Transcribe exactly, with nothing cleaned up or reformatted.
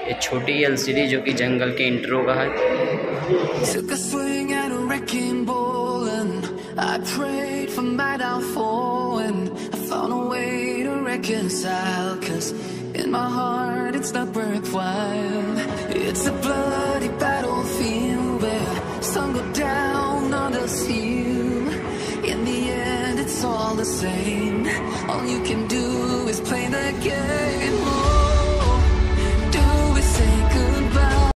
ये छोटी एलसीडी जो कि जंगल के इंट्रो का है। Took a swing at a wrecking ball and I prayed for my downfall, and I found a way to reconcile, cause in my heart it's not worthwhile. It's a bloody battlefield where some go down, others heal. In the end it's all the same. All you can do is play the game.